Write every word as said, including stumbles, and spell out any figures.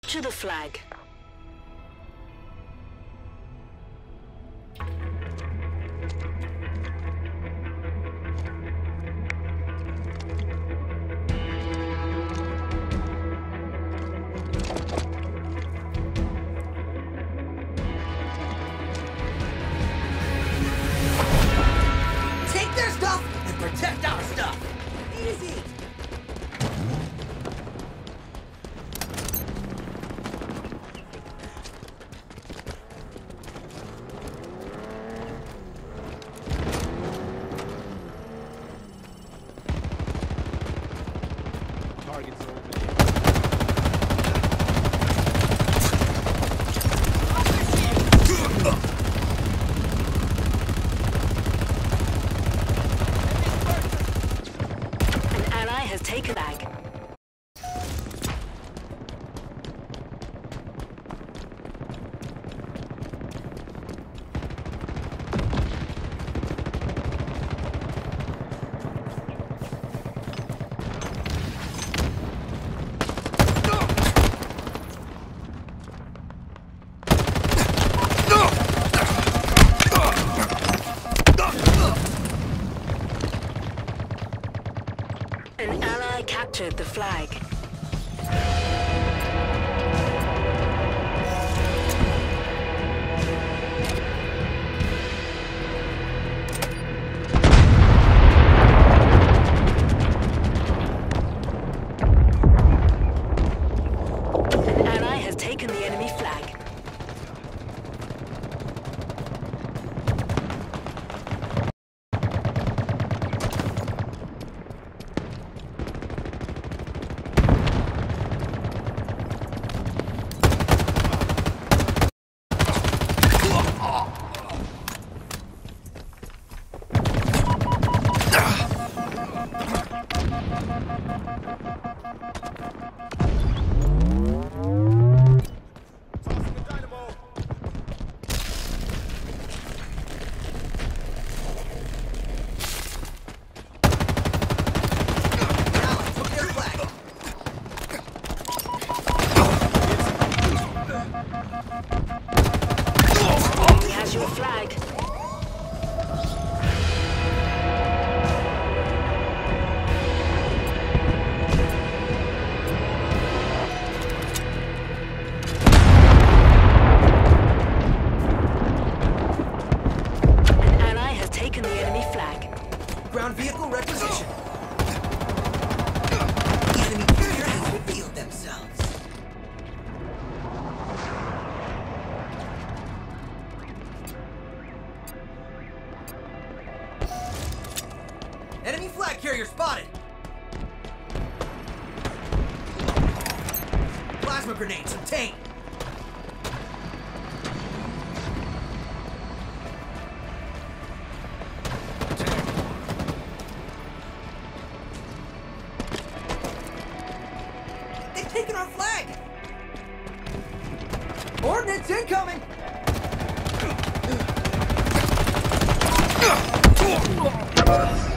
To the flag. Take their stuff and protect our stuff. Easy. Targets open. An ally has taken back. An ally captured the flag. An ally has taken the enemy flag. He has your flag. An ally has taken the enemy flag. Ground vehicle requisition. Enemy carrier has revealed themselves. Enemy flag carrier spotted. Plasma grenades obtained. They've taken our flag. Ordnance incoming.